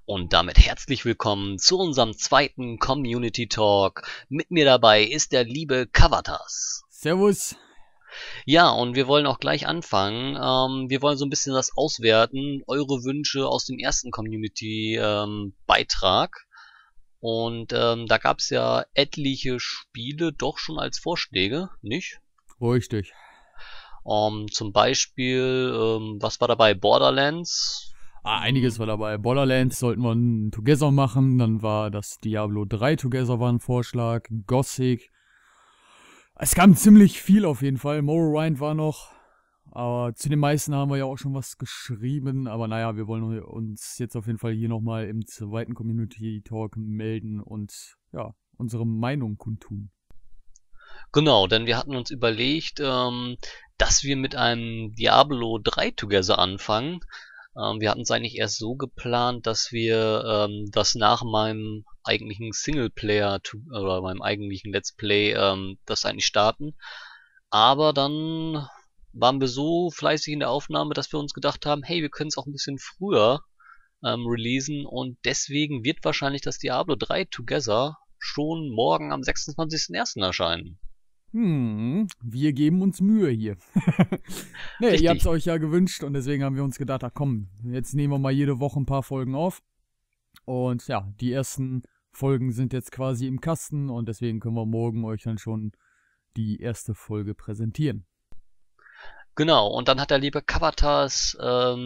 Und damit herzlich willkommen zu unserem zweiten Community Talk. Mit mir dabei ist der liebe Kavatas. Servus. Ja, und wir wollen auch gleich anfangen. Wir wollen so ein bisschen das auswerten, eure Wünsche aus dem ersten Community-Beitrag. Und da gab es ja etliche Spiele doch schon als Vorschläge, nicht? Richtig. Zum Beispiel, was war dabei? Borderlands? Einiges war dabei. Borderlands sollten wir ein Together machen. Dann war das Diablo 3 Together war ein Vorschlag. Gothic. Es kam ziemlich viel auf jeden Fall. Morrowind war noch. Aber zu den meisten haben wir ja auch schon was geschrieben. Aber naja, wir wollen uns jetzt auf jeden Fall hier nochmal im zweiten Community Talk melden und ja, unsere Meinung kundtun. Genau, denn wir hatten uns überlegt, dass wir mit einem Diablo 3 Together anfangen. Wir hatten es eigentlich erst so geplant, dass wir das nach meinem eigentlichen Singleplayer oder meinem eigentlichen Let's Play das eigentlich starten. Aber dann waren wir so fleißig in der Aufnahme, dass wir uns gedacht haben, hey, wir können es auch ein bisschen früher releasen und deswegen wird wahrscheinlich das Diablo 3 Together schon morgen am 26.01. erscheinen. Wir geben uns Mühe hier. Nee, Richtig. ihr habt es euch ja gewünscht und deswegen haben wir uns gedacht, ach komm, jetzt nehmen wir mal jede Woche ein paar Folgen auf. Und ja, die ersten Folgen sind jetzt quasi im Kasten und deswegen können wir morgen euch dann schon die erste Folge präsentieren. Genau, und dann hat der liebe Kavatas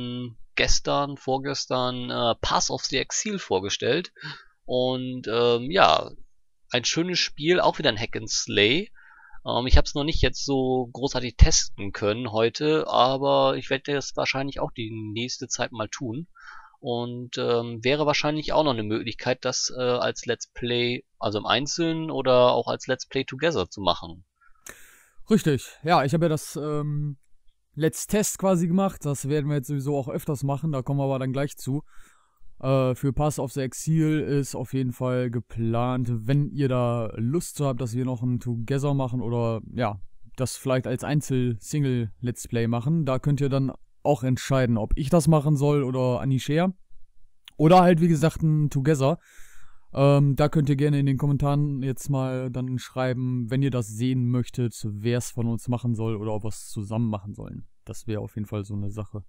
vorgestern Pass of the Exile vorgestellt. Und ja, ein schönes Spiel, auch wieder ein Hack and Slay. Ich habe es noch nicht jetzt so großartig testen können heute, aber ich werde das wahrscheinlich auch die nächste Zeit mal tun. Und wäre wahrscheinlich auch noch eine Möglichkeit, das als Let's Play, also im Einzelnen oder auch als Let's Play Together zu machen. Richtig, ja, ich habe ja das Let's Test quasi gemacht. Das werden wir jetzt sowieso auch öfters machen, da kommen wir aber dann gleich zu. Für Pass of the Exile ist auf jeden Fall geplant, wenn ihr da Lust zu habt, dass wir noch ein Together machen oder ja, das vielleicht als Single-Let's Play machen. Da könnt ihr dann auch entscheiden, ob ich das machen soll oder Anisher. Oder halt, wie gesagt, ein Together. Da könnt ihr gerne in den Kommentaren jetzt mal dann schreiben, wenn ihr das sehen möchtet, wer es von uns machen soll oder ob wir es zusammen machen sollen. Das wäre auf jeden Fall so eine Sache.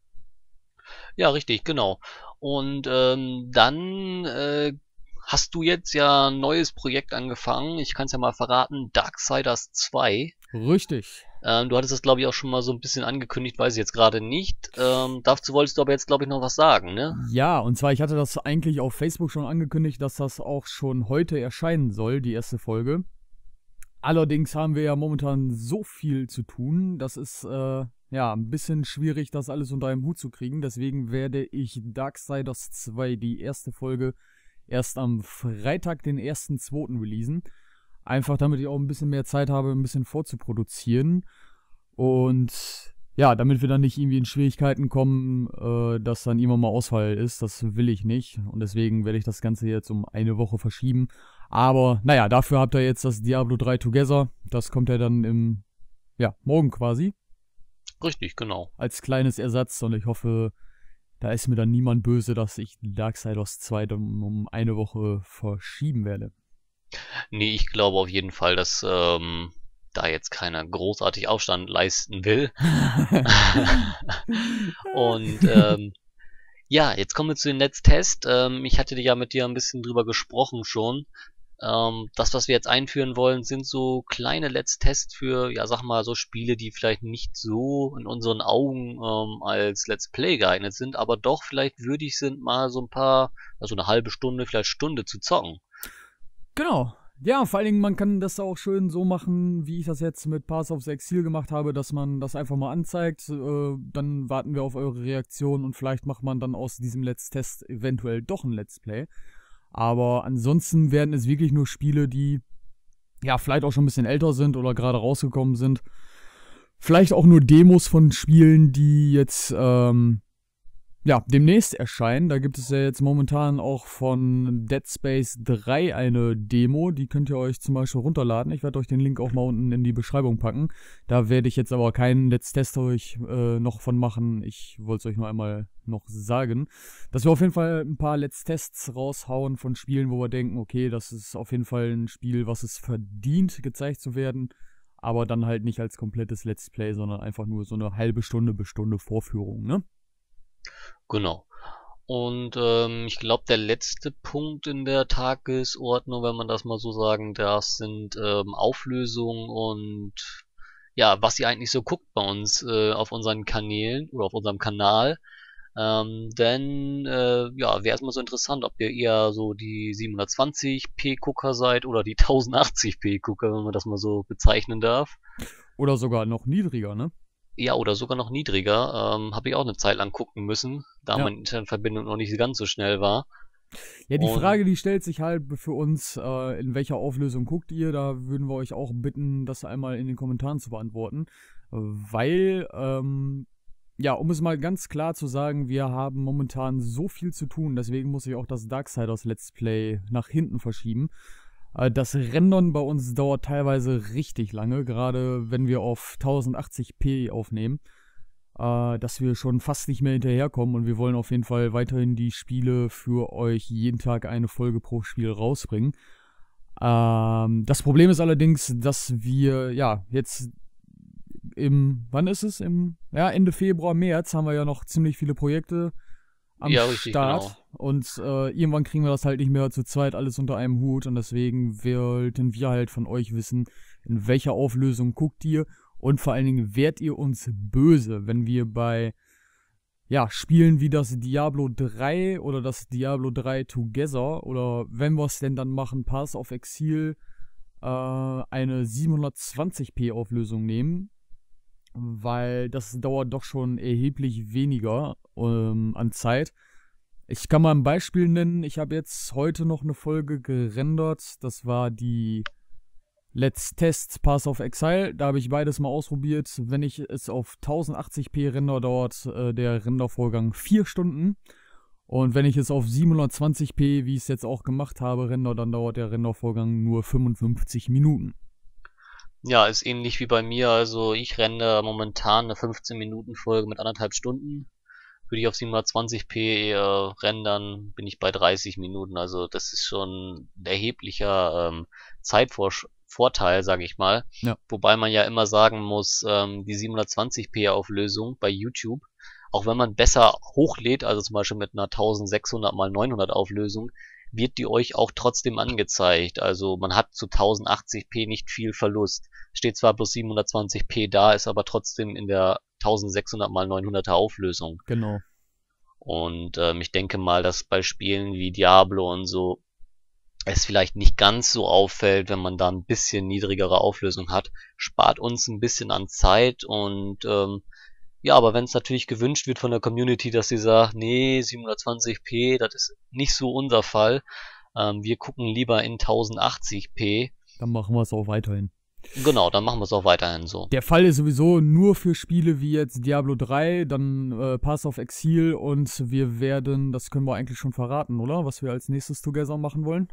Ja, richtig, genau. Und dann hast du jetzt ja ein neues Projekt angefangen. Ich kann es ja mal verraten, Darksiders 2. Richtig. Du hattest das, glaube ich, auch schon mal so ein bisschen angekündigt, weiß ich jetzt gerade nicht. Dazu wolltest du aber jetzt, glaube ich, noch was sagen, ne? Ja, und zwar, ich hatte das eigentlich auf Facebook schon angekündigt, dass das auch schon heute erscheinen soll, die erste Folge. Allerdings haben wir ja momentan so viel zu tun, das ist ja ein bisschen schwierig, das alles unter einem Hut zu kriegen. Deswegen werde ich Darksiders 2, die erste Folge, erst am Freitag, den 1.2. releasen. Einfach damit ich auch ein bisschen mehr Zeit habe, ein bisschen vorzuproduzieren. Und ja, damit wir dann nicht irgendwie in Schwierigkeiten kommen, dass dann irgendwann mal Ausfall ist. Das will ich nicht. Und deswegen werde ich das Ganze jetzt um eine Woche verschieben. Aber naja, dafür habt ihr jetzt das Diablo 3 Together. Das kommt ja dann morgen quasi. Richtig, genau. Als kleines Ersatz. Und ich hoffe, da ist mir dann niemand böse, dass ich Darksiders 2 dann um eine Woche verschieben werde. Nee, ich glaube auf jeden Fall, dass da jetzt keiner großartig Aufstand leisten will. Und ja, jetzt kommen wir zu den Let's Test. Ich hatte ja mit dir ein bisschen drüber gesprochen schon. Das, was wir jetzt einführen wollen, sind so kleine Let's Tests für, ja, sag mal, so Spiele, die vielleicht nicht so in unseren Augen als Let's Play geeignet sind, aber doch vielleicht würdig sind, mal so ein paar, also eine halbe Stunde, vielleicht Stunde zu zocken. Genau. Ja, vor allen Dingen, man kann das auch schön so machen, wie ich das jetzt mit Pass of the Exile gemacht habe, dass man das einfach mal anzeigt. Dann warten wir auf eure Reaktion und vielleicht macht man dann aus diesem Let's Test eventuell doch ein Let's Play. Aber ansonsten werden es wirklich nur Spiele, die ja vielleicht auch schon ein bisschen älter sind oder gerade rausgekommen sind. Vielleicht auch nur Demos von Spielen, die jetzt ja, demnächst erscheinen. Da gibt es ja jetzt momentan auch von Dead Space 3 eine Demo. Die könnt ihr euch zum Beispiel runterladen. Ich werde euch den Link auch mal unten in die Beschreibung packen. Da werde ich jetzt aber keinen Let's Test euch noch von machen. Ich wollte es euch nur einmal noch sagen, dass wir auf jeden Fall ein paar Let's Tests raushauen von Spielen, wo wir denken, okay, das ist auf jeden Fall ein Spiel, was es verdient, gezeigt zu werden. Aber dann halt nicht als komplettes Let's Play, sondern einfach nur so eine halbe Stunde bis Stunde Vorführung, ne? Genau. Und ich glaube, der letzte Punkt in der Tagesordnung, wenn man das mal so sagen darf, sind Auflösungen und ja, was ihr eigentlich so guckt bei uns auf unseren Kanälen oder auf unserem Kanal. Denn ja, wäre erstmal so interessant, ob ihr eher so die 720p Gucker seid oder die 1080p Gucker, wenn man das mal so bezeichnen darf. Oder sogar noch niedriger, ne? Ja, oder sogar noch niedriger. Habe ich auch eine Zeit lang gucken müssen, da Ja. meine Internetverbindung noch nicht ganz so schnell war. Ja, die Und Frage, die stellt sich halt für uns, in welcher Auflösung guckt ihr? Da würden wir euch auch bitten, das einmal in den Kommentaren zu beantworten. Weil, ja, um es mal ganz klar zu sagen, wir haben momentan so viel zu tun, deswegen muss ich auch das Darksiders Let's Play nach hinten verschieben. Das Rendern bei uns dauert teilweise richtig lange, gerade wenn wir auf 1080p aufnehmen, dass wir schon fast nicht mehr hinterherkommen und wir wollen auf jeden Fall weiterhin die Spiele für euch jeden Tag eine Folge pro Spiel rausbringen. Das Problem ist allerdings, dass wir, ja, jetzt wann ist es? Ja, Ende Februar, März haben wir ja noch ziemlich viele Projekte am ja, richtig, Start. genau. Und irgendwann kriegen wir das halt nicht mehr zu zweit alles unter einem Hut. Und deswegen wollten wir halt von euch wissen, in welcher Auflösung guckt ihr. Und vor allen Dingen, wärt ihr uns böse, wenn wir bei ja, Spielen wie das Diablo 3 oder das Diablo 3 Together oder wenn wir es denn dann machen, Path of Exile, eine 720p Auflösung nehmen, weil das dauert doch schon erheblich weniger an Zeit. Ich kann mal ein Beispiel nennen. Ich habe jetzt heute noch eine Folge gerendert. Das war die Let's Test Path of Exile. Da habe ich beides mal ausprobiert. Wenn ich es auf 1080p render, dauert der Rendervorgang 4 Stunden. Und wenn ich es auf 720p, wie ich es jetzt auch gemacht habe, render, dann dauert der Rendervorgang nur 55 Minuten. Ja, ist ähnlich wie bei mir. Also ich rende momentan eine 15-Minuten-Folge mit 1,5 Stunden. Würde ich auf 720p rendern, bin ich bei 30 Minuten. Also das ist schon ein erheblicher Zeitvorteil, sage ich mal. Ja, Wobei man ja immer sagen muss, die 720p Auflösung bei YouTube, auch wenn man besser hochlädt, also zum Beispiel mit einer 1600 mal 900 Auflösung, wird die euch auch trotzdem angezeigt. Also man hat zu 1080p nicht viel Verlust. Steht zwar bloß 720p da, ist aber trotzdem in der 1600 mal 900er Auflösung. genau. Und ich denke mal, dass bei Spielen wie Diablo und so es vielleicht nicht ganz so auffällt, wenn man da ein bisschen niedrigere Auflösung hat. Spart uns ein bisschen an Zeit und ja, aber wenn es natürlich gewünscht wird von der Community, dass sie sagt, nee, 720p, das ist nicht so unser Fall. Wir gucken lieber in 1080p. Dann machen wir es auch weiterhin. Genau, dann machen wir es auch weiterhin so. Der Fall ist sowieso nur für Spiele wie jetzt Diablo 3, dann Path of Exile und wir werden, das können wir eigentlich schon verraten, oder? Was wir als nächstes Together machen wollen?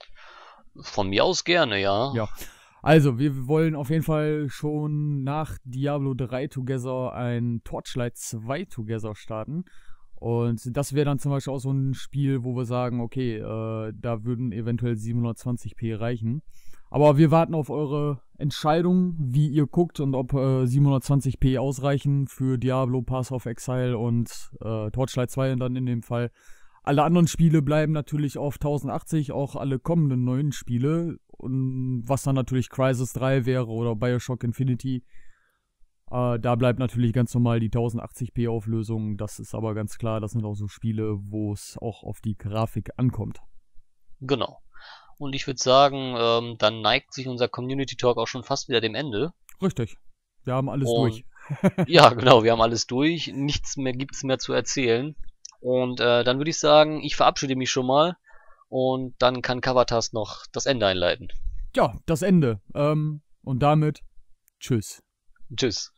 Von mir aus gerne, ja. Ja. Also, wir wollen auf jeden Fall schon nach Diablo 3 Together ein Torchlight 2 Together starten. Und das wäre dann zum Beispiel auch so ein Spiel, wo wir sagen, okay, da würden eventuell 720p reichen. Aber wir warten auf eure Entscheidung, wie ihr guckt und ob 720p ausreichen für Diablo, Path of Exile und Torchlight 2 dann in dem Fall. Alle anderen Spiele bleiben natürlich auf 1080, auch alle kommenden neuen Spiele. Und was dann natürlich Crysis 3 wäre oder Bioshock Infinity. Da bleibt natürlich ganz normal die 1080p Auflösung. Das ist aber ganz klar, das sind auch so Spiele, wo es auch auf die Grafik ankommt. Genau. Und ich würde sagen, dann neigt sich unser Community Talk auch schon fast wieder dem Ende. Richtig. Wir haben alles Und durch. ja, genau, wir haben alles durch. Nichts mehr gibt's mehr zu erzählen. Und dann würde ich sagen, ich verabschiede mich schon mal. Und dann kann Kavatas noch das Ende einleiten. Ja, das Ende. Und damit tschüss. Tschüss.